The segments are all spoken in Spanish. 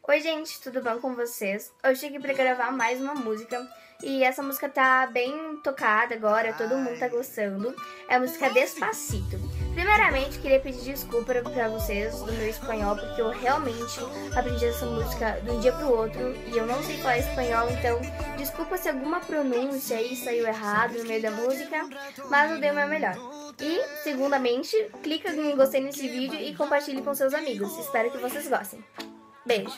Oi gente, tudo bom com vocês? Hoje cheguei pra gravar mais uma música e essa música tá bem tocada agora, todo mundo tá gostando. É a música Despacito. Primeiramente, queria pedir desculpa pra vocês do meu espanhol, porque eu realmente aprendi essa música de um dia pro outro e eu não sei falar espanhol, então desculpa se alguma pronúncia aí saiu errado no meio da música, mas eu dei o meu melhor. E, segundamente, clica em gostei nesse vídeo e compartilhe com seus amigos. Espero que vocês gostem. Beijo!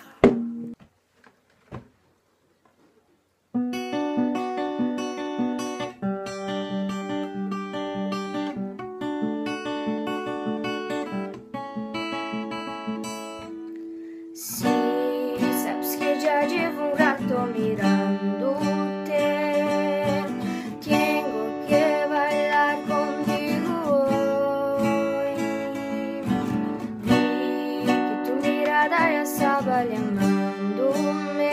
Sí, sabes que ya llevo un rato mirándote. Tengo que bailar contigo hoy. Vi que tu mirada ya estaba llamándome.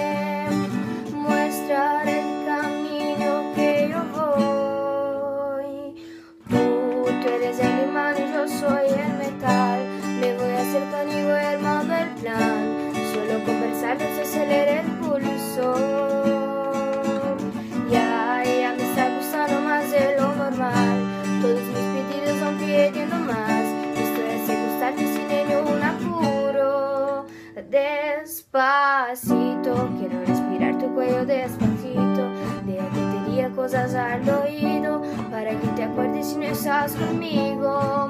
Muestra el camino que yo voy. Tú eres el imán y yo soy el metal. Me voy a hacer conmigo el modo del plan. Solo conversar nos acelera el pulso. Ya me está gustando más de lo normal. Todos mis pedidos van pidiendo más. Estoy así gustarte sin ningún apuro. Despacito, quiero respirar tu cuello despacito. Deja que te diga cosas al oído, para que te acuerdes si no estás conmigo.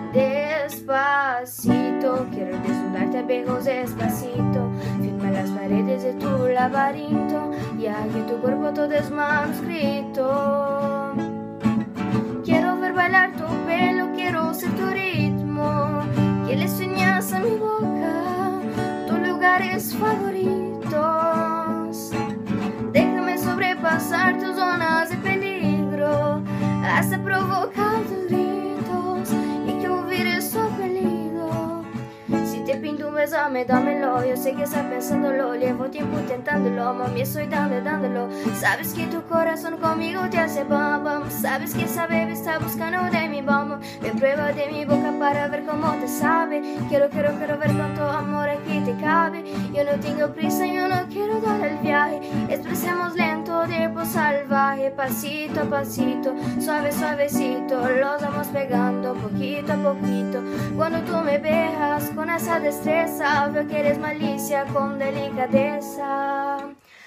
Despacito, quiero desnudarte a besos despacito. Firma las paredes de tu laberinto, ya que tu cuerpo todo es manuscrito. Quiero ver bailar tu pelo, quiero ser tu ritmo. Que le sueñas a mi boca, tus lugares favoritos. Déjame sobrepasar tus zonas de peligro, hasta provocar tus gritos y que oír su apellido. Si te pinto un beso, dámelo. Yo sé que estás pensándolo, llevo tiempo intentándolo. Mami, estoy dándolo. Sabes que tu corazón conmigo te hace bam bam. Sabes que esa baby está buscando de mi bam. Me prueba de mi boca para ver cómo te sabe. Quiero ver cuánto amor aquí te cabe. Yo no tengo prisa, yo no quiero dar el viaje. Expresemos lento, tiempo salvaje. Pasito a pasito, suavecito. Los vamos pegando poquito a poquito. Cuando tú me veas con esa destreza, veo que eres malicia con delicadeza.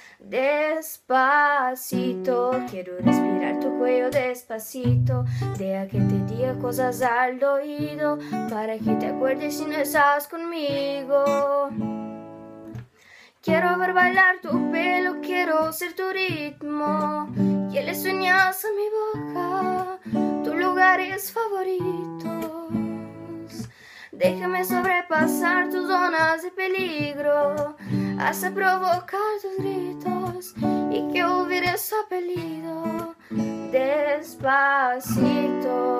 Despacito, quiero respirar tu cuello despacito. Deja que te diga cosas al oído, para que te acuerdes si no estás conmigo. Quiero ver bailar tu pelo, quiero ser tu ritmo. Que le sueñas a mi boca, tus lugares favoritos. Déjame sobrepasar tus zonas de peligro, hasta provocar tus gritos y que oír su apellido. Despacito.